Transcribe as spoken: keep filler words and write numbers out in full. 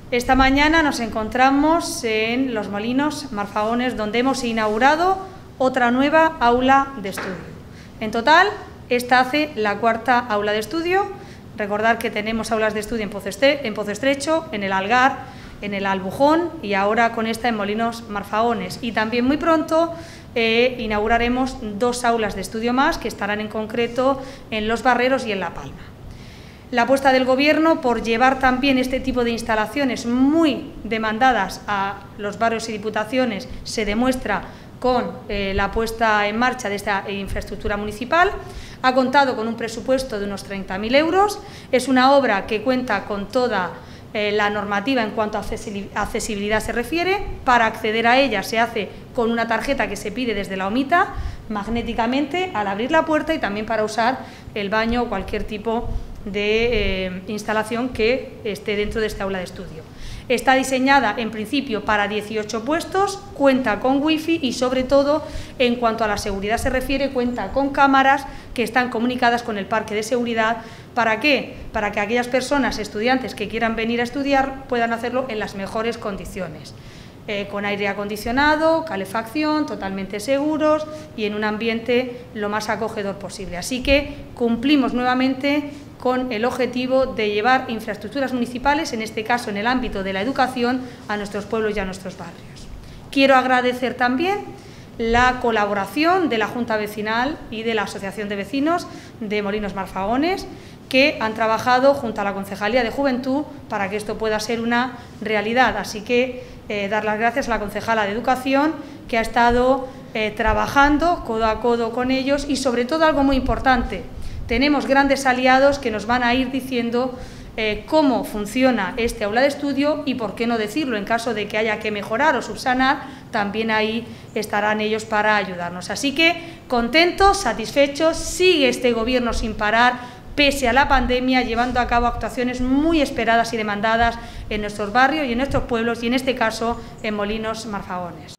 Esta mañana nos encontramos en Los Molinos Marfaones, donde hemos inaugurado otra nueva aula de estudio. En total, esta hace la cuarta aula de estudio. Recordar que tenemos aulas de estudio en Pozo Estrecho, en el Algar, en el Albujón y ahora con esta en Molinos Marfaones. Y también muy pronto eh, inauguraremos dos aulas de estudio más que estarán en concreto en Los Barreros y en La Palma. La apuesta del Gobierno por llevar también este tipo de instalaciones muy demandadas a los barrios y diputaciones se demuestra con eh, la puesta en marcha de esta infraestructura municipal. Ha contado con un presupuesto de unos treinta mil euros. Es una obra que cuenta con toda eh, la normativa en cuanto a accesibilidad se refiere. Para acceder a ella se hace con una tarjeta que se pide desde la OMITA magnéticamente al abrir la puerta y también para usar el baño o cualquier tipo de eh, instalación que esté dentro de esta aula de estudio. Está diseñada en principio para dieciocho puestos, cuenta con wifi y sobre todo en cuanto a la seguridad se refiere cuenta con cámaras que están comunicadas con el parque de seguridad. ¿Para qué? Para que aquellas personas, estudiantes que quieran venir a estudiar puedan hacerlo en las mejores condiciones. Eh, con aire acondicionado, calefacción, totalmente seguros y en un ambiente lo más acogedor posible. Así que cumplimos nuevamente con el objetivo de llevar infraestructuras municipales, en este caso en el ámbito de la educación, a nuestros pueblos y a nuestros barrios. Quiero agradecer también la colaboración de la Junta Vecinal y de la Asociación de Vecinos de Molinos Marfaones, que han trabajado junto a la Concejalía de Juventud para que esto pueda ser una realidad. Así que eh, dar las gracias a la concejala de Educación, que ha estado eh, trabajando codo a codo con ellos y, sobre todo, algo muy importante, tenemos grandes aliados que nos van a ir diciendo eh, cómo funciona este aula de estudio y, por qué no decirlo, en caso de que haya que mejorar o subsanar, también ahí estarán ellos para ayudarnos. Así que contentos, satisfechos, sigue este Gobierno sin parar, pese a la pandemia, llevando a cabo actuaciones muy esperadas y demandadas en nuestros barrios y en nuestros pueblos y, en este caso, en Molinos Marfaones.